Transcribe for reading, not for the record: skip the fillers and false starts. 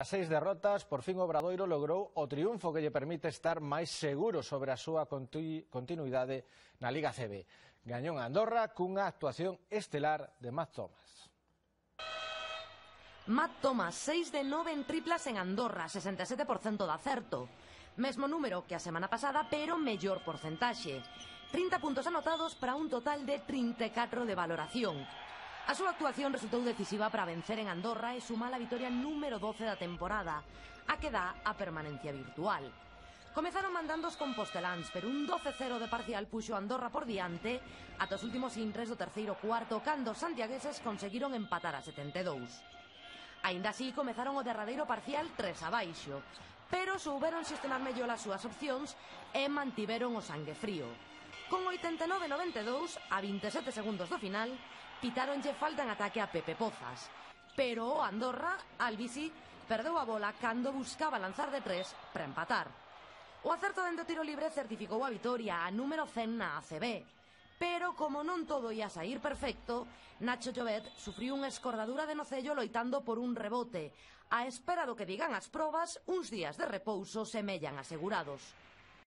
As 6 derrotas, por fin o Obradoiro logrou o triunfo que lle permite estar máis seguro sobre a súa continuidade na Liga CB. Gañou en Andorra cunha actuación estelar de Matt Thomas. Matt Thomas, 6 de 9 en triplas en Andorra, 67% de acerto. Mesmo número que a semana pasada, pero mellor porcentaxe. 30 puntos anotados para un total de 34 de valoración. A súa actuación resultou decisiva para vencer en Andorra e sumar a vitoria número 12 da temporada, a que dá a permanencia virtual. Comezaron mandando os composteláns, pero un 12-0 de parcial puxo Andorra por diante ata os últimos intres do terceiro cuarto, cando os santiagueses conseguiron empatar a 72. Aínda así, comezaron o derradeiro parcial 3 abaixo, pero souberon xestionar mellor as súas opcións e mantiveron o sangue frío. Con 89-92, a 27 segundos do final, pitaronlle falta en ataque a Pepe Pozas. Pero o Andorra, Albisi, perdeu a bola cando buscaba lanzar de 3 para empatar. O acerto dende o tiro libre certificou a vitoria, a número 100 na ACB. Pero como non todo ia sair perfecto, Nacho Llobet sufriu unha escordadura de nocello loitando por un rebote. A espera do que digan as probas, uns días de repouso semellan asegurados.